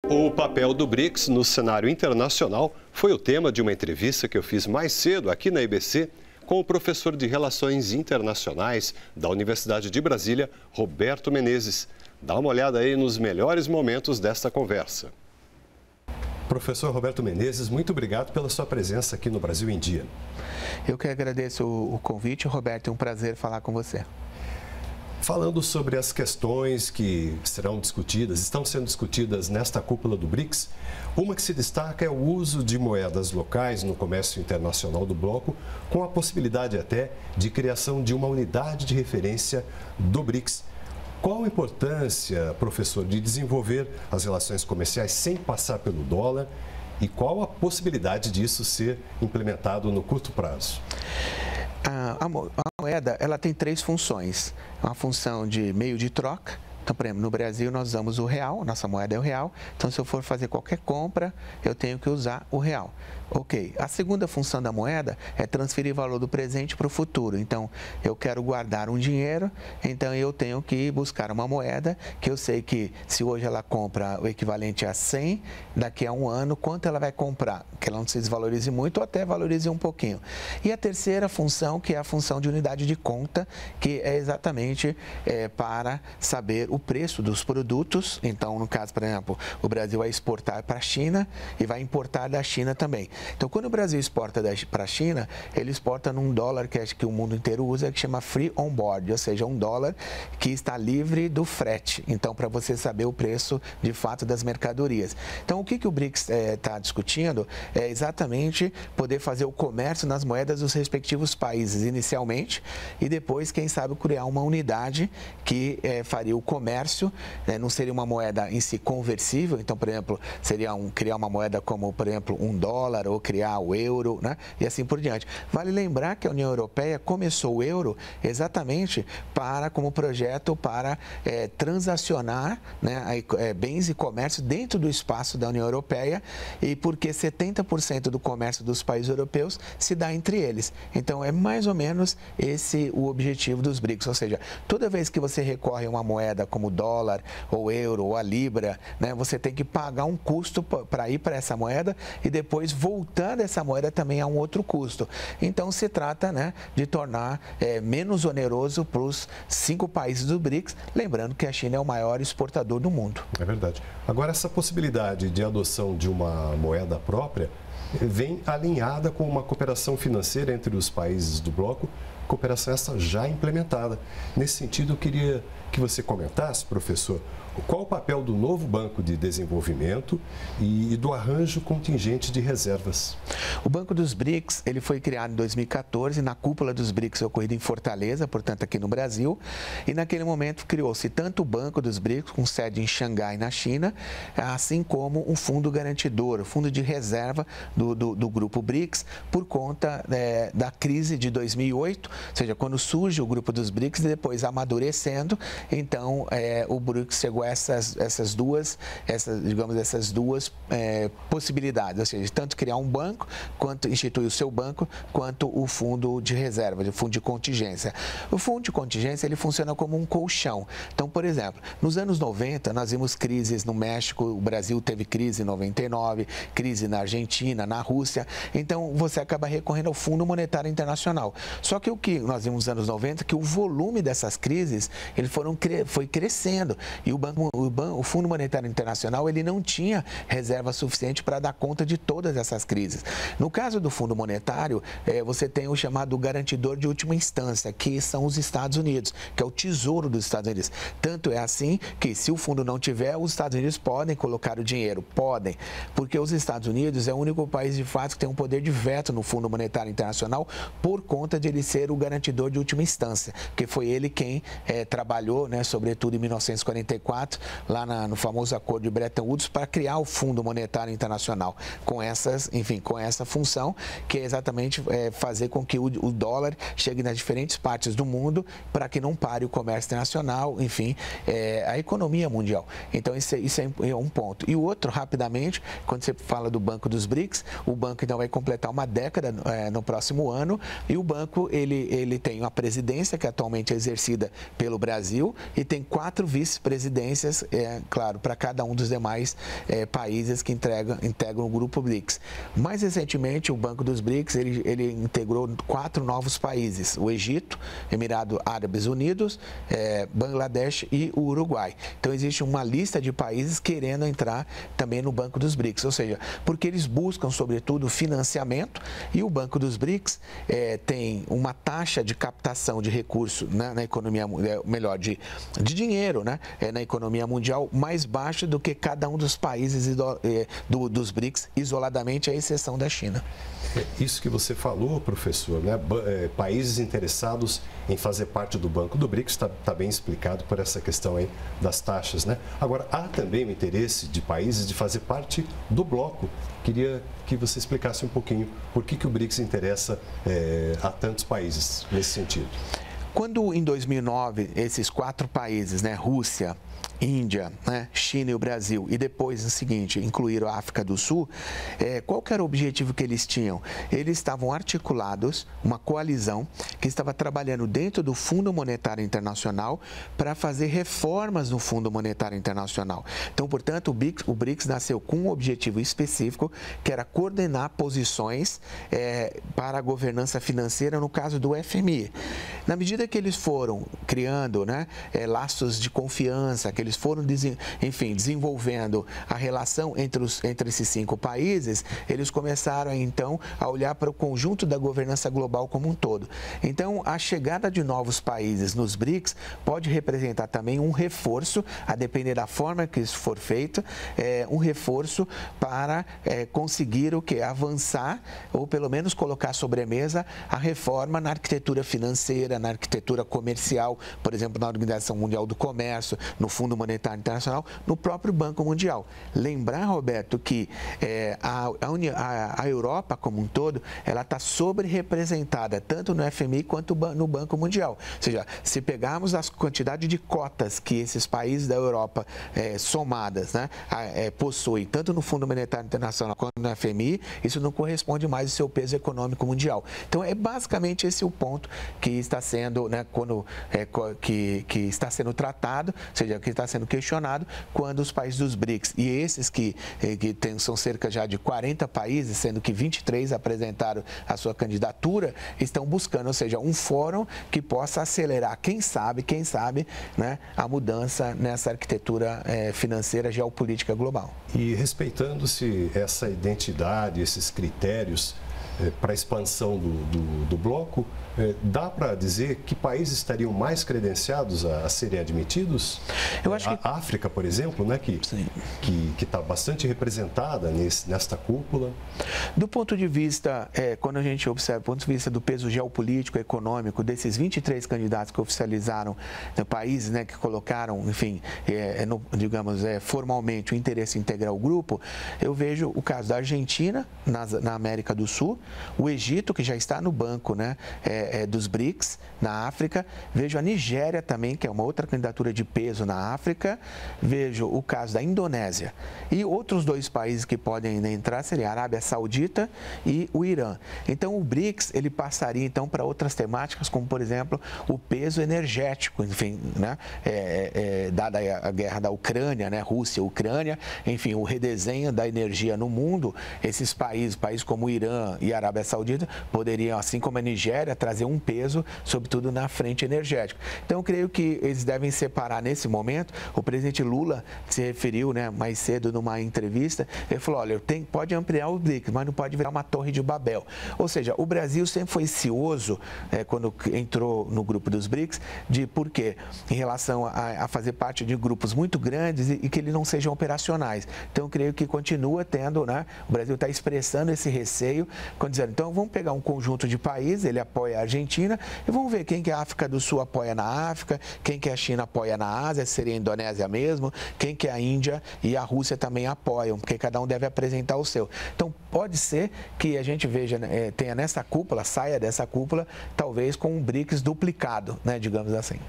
O papel do BRICS no cenário internacional foi o tema de uma entrevista que eu fiz mais cedo aqui na IBC com o professor de Relações Internacionais da Universidade de Brasília, Roberto Menezes. Dá uma olhada aí nos melhores momentos desta conversa. Professor Roberto Menezes, muito obrigado pela sua presença aqui no Brasil em Dia. Eu que agradeço o convite, Roberto, é um prazer falar com você. Falando sobre as questões que serão discutidas, estão sendo discutidas nesta cúpula do BRICS, uma que se destaca é o uso de moedas locais no comércio internacional do bloco, com a possibilidade até de criação de uma unidade de referência do BRICS. Qual a importância, professor, de desenvolver as relações comerciais sem passar pelo dólar e qual a possibilidade disso ser implementado no curto prazo? A moeda, ela tem três funções. Uma função de meio de troca. Então, por exemplo, no Brasil nós usamos o real, nossa moeda é o real. Então, se eu for fazer qualquer compra, eu tenho que usar o real. Ok. A segunda função da moeda é transferir valor do presente para o futuro. Então, eu quero guardar um dinheiro, então eu tenho que buscar uma moeda que eu sei que se hoje ela compra o equivalente a 100, daqui a um ano, quanto ela vai comprar? Que ela não se desvalorize muito ou até valorize um pouquinho. E a terceira função, que é a função de unidade de conta, que é exatamente para saber o preço dos produtos. Então, no caso, por exemplo, o Brasil vai exportar para a China e vai importar da China também. Então, quando o Brasil exporta para a China, ele exporta num dólar que acho que o mundo inteiro usa, que chama free on board, ou seja, um dólar que está livre do frete. Então, para você saber o preço de fato das mercadorias. Então, o que o BRICS está discutindo é exatamente poder fazer o comércio nas moedas dos respectivos países inicialmente e depois, quem sabe, criar uma unidade que faria o comércio, não seria uma moeda em si conversível, então, por exemplo, seria criar uma moeda como, por exemplo, um dólar ou criar o euro, né? E assim por diante. Vale lembrar que a União Europeia começou o euro exatamente como projeto para transacionar, né, bens e comércio dentro do espaço da União Europeia e porque 70% do comércio dos países europeus se dá entre eles. Então, é mais ou menos esse o objetivo dos BRICS, ou seja, toda vez que você recorre a uma moeda como o dólar, ou euro, ou a libra, né, você tem que pagar um custo para ir para essa moeda e depois voltar dessa moeda também a um outro custo. Então, se trata, né, de tornar menos oneroso para os 5 países do BRICS, lembrando que a China é o maior exportador do mundo. É verdade. Agora, essa possibilidade de adoção de uma moeda própria vem alinhada com uma cooperação financeira entre os países do bloco, cooperação essa já implementada. Nesse sentido, eu queria que você comentasse, professor, qual o papel do novo Banco de Desenvolvimento e do arranjo contingente de reservas. O Banco dos BRICS, ele foi criado em 2014, na cúpula dos BRICS ocorrida em Fortaleza, portanto aqui no Brasil, e naquele momento criou-se tanto o Banco dos BRICS, com sede em Xangai, na China, assim como um fundo garantidor, o fundo de reserva do grupo BRICS, por conta da crise de 2008, ou seja, quando surge o grupo dos BRICS e depois amadurecendo, então o BRICS chegou a essas duas possibilidades, ou seja, tanto criar um banco, quanto instituir o seu banco, quanto o fundo de reserva, o fundo de contingência. O fundo de contingência, ele funciona como um colchão. Então, por exemplo, nos anos 90, nós vimos crises no México, o Brasil teve crise em 99, crise na Argentina, na Rússia, então você acaba recorrendo ao Fundo Monetário Internacional. Só que o que nós vimos nos anos 90, que o volume dessas crises, foi crescendo, e o Fundo Monetário Internacional, ele não tinha reserva suficiente para dar conta de todas essas crises. No caso do Fundo Monetário, você tem o chamado garantidor de última instância, que são os Estados Unidos, que é o Tesouro dos Estados Unidos. Tanto é assim que, se o fundo não tiver, os Estados Unidos podem colocar o dinheiro, podem, porque os Estados Unidos é o único país, de fato, que tem um poder de veto no Fundo Monetário Internacional por conta de ele ser o garantidor de última instância, porque foi ele quem trabalhou, né, sobretudo em 1944, lá no famoso acordo de Bretton Woods, para criar o Fundo Monetário Internacional, com essa função, que é exatamente fazer com que o dólar chegue nas diferentes partes do mundo, para que não pare o comércio internacional, enfim, a economia mundial. Então, isso é um ponto. E o outro, rapidamente, quando você fala do Banco dos BRICS, o banco então vai completar uma década no próximo ano, e o banco ele tem uma presidência que atualmente é exercida pelo Brasil e tem 4 vice-presidentes exigências, claro, para cada um dos demais países que integram o grupo BRICS. Mais recentemente, o Banco dos BRICS, ele integrou 4 novos países: o Egito, Emirados Árabes Unidos, Bangladesh e o Uruguai. Então, existe uma lista de países querendo entrar também no Banco dos BRICS, ou seja, porque eles buscam, sobretudo, financiamento, e o Banco dos BRICS tem uma taxa de captação de recursos, né, na economia, melhor, de dinheiro, né, na economia mundial mais baixa do que cada um dos países dos BRICS isoladamente, à exceção da China. Isso que você falou, professor, né? Países interessados em fazer parte do Banco do BRICS, está bem explicado por essa questão aí das taxas, né? Agora, há também o interesse de países de fazer parte do bloco. Queria que você explicasse um pouquinho por que o BRICS interessa a tantos países nesse sentido. Quando, em 2009, esses 4 países, né, Rússia, Índia, né, China e o Brasil, e depois, no seguinte, incluíram a África do Sul, qual que era o objetivo que eles tinham? Eles estavam articulados, uma coalizão que estava trabalhando dentro do Fundo Monetário Internacional para fazer reformas no Fundo Monetário Internacional. Então, portanto, o BRICS nasceu com um objetivo específico, que era coordenar posições para a governança financeira, no caso do FMI. Na medida que eles foram criando, né, laços de confiança, que eles foram, enfim, desenvolvendo a relação entre esses 5 países, eles começaram, então, a olhar para o conjunto da governança global como um todo. Então, a chegada de novos países nos BRICS pode representar também um reforço, a depender da forma que isso for feito, um reforço para conseguir o quê? Avançar, ou pelo menos colocar sobre a mesa a reforma na arquitetura financeira, na arquitetura comercial, por exemplo, na Organização Mundial do Comércio, no Fundo Monetário Internacional, no próprio Banco Mundial. Lembrar, Roberto, que a Europa como um todo, ela está sobre-representada tanto no FMI quanto no Banco Mundial. Ou seja, se pegarmos a quantidade de cotas que esses países da Europa somadas, né, possuem, tanto no Fundo Monetário Internacional quanto no FMI, isso não corresponde mais ao seu peso econômico mundial. Então, é basicamente esse o ponto que está sendo, né, que está sendo tratado, ou seja, que está sendo questionado quando os países dos BRICS, e esses que são cerca já de 40 países, sendo que 23 apresentaram a sua candidatura, estão buscando, ou seja, um fórum que possa acelerar, quem sabe, né, a mudança nessa arquitetura financeira geopolítica global. E respeitando-se essa identidade, esses critérios para a expansão do bloco, dá para dizer que países estariam mais credenciados a serem admitidos? Eu acho que a África, por exemplo, né, que está bastante representada nesta cúpula. Do ponto de vista, quando a gente observa, do ponto de vista do peso geopolítico, econômico, desses 23 candidatos que oficializaram, países, né, que colocaram, enfim, digamos, formalmente o interesse em integrar o grupo, eu vejo o caso da Argentina, na América do Sul, o Egito, que já está no banco, né, dos BRICS, na África. Vejo a Nigéria também, que é uma outra candidatura de peso na África. Vejo o caso da Indonésia. E outros 2 países que podem ainda entrar seriam a Arábia Saudita e o Irã. Então, o BRICS, ele passaria, então, para outras temáticas, como, por exemplo, o peso energético, enfim, né, dada a guerra da Ucrânia, né, Rússia, Ucrânia, enfim, o redesenho da energia no mundo, esses países como o Irã e a Arábia Saudita, poderiam, assim como a Nigéria, trazer um peso, sobretudo na frente energética. Então, eu creio que eles devem separar nesse momento. O presidente Lula se referiu, né, mais cedo numa entrevista, ele falou, olha, pode ampliar o BRICS, mas não pode virar uma torre de Babel. Ou seja, o Brasil sempre foi cioso, quando entrou no grupo dos BRICS, de por quê? Em relação a fazer parte de grupos muito grandes e que eles não sejam operacionais. Então, eu creio que continua tendo, né, o Brasil está expressando esse receio, quando dizendo, então, vamos pegar um conjunto de países, ele apoia a Argentina, e vamos ver quem que a África do Sul apoia na África, quem que a China apoia na Ásia, seria a Indonésia mesmo, quem que a Índia e a Rússia também apoiam, porque cada um deve apresentar o seu. Então, pode ser que a gente veja, tenha nessa cúpula, saia dessa cúpula, talvez com um BRICS duplicado, né, digamos assim.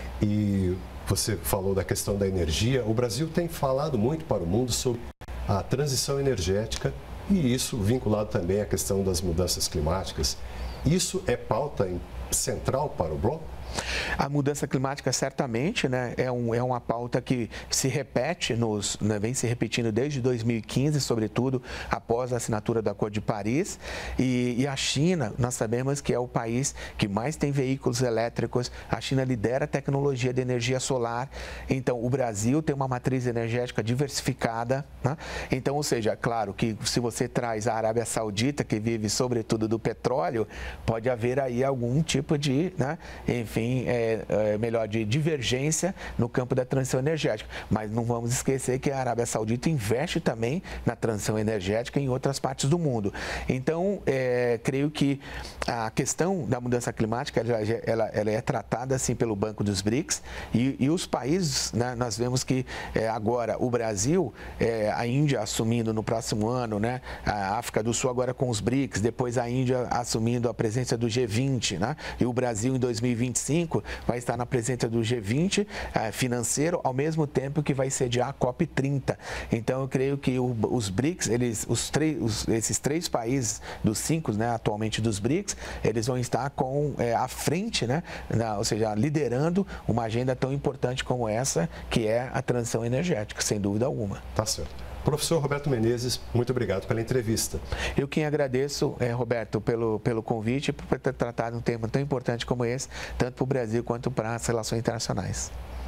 E você falou da questão da energia. O Brasil tem falado muito para o mundo sobre a transição energética e isso vinculado também à questão das mudanças climáticas. Isso é pauta central para o bloco? A mudança climática, certamente, né, é uma pauta que se repete, né, vem se repetindo desde 2015, sobretudo após a assinatura do Acordo de Paris. E a China, nós sabemos que é o país que mais tem veículos elétricos. A China lidera a tecnologia de energia solar. Então, o Brasil tem uma matriz energética diversificada, né? Então, ou seja, claro que se você traz a Arábia Saudita, que vive sobretudo do petróleo, pode haver aí algum tipo de, né, enfim, de divergência no campo da transição energética. Mas não vamos esquecer que a Arábia Saudita investe também na transição energética em outras partes do mundo. Então, creio que a questão da mudança climática, ela é tratada assim pelo Banco dos BRICS e os países, né, nós vemos que agora o Brasil, a Índia assumindo no próximo ano, né, a África do Sul agora com os BRICS, depois a Índia assumindo a presença do G20, né, e o Brasil em 2025 vai estar na presença do G20 financeiro, ao mesmo tempo que vai sediar a COP30. Então, eu creio que os BRICS, esses três países dos 5, né, atualmente dos BRICS, eles vão estar à frente, né, ou seja, liderando uma agenda tão importante como essa, que é a transição energética, sem dúvida alguma. Tá certo. Professor Roberto Menezes, muito obrigado pela entrevista. Eu quem agradeço, Roberto, pelo convite, por ter tratado um tema tão importante como esse, tanto para o Brasil quanto para as relações internacionais.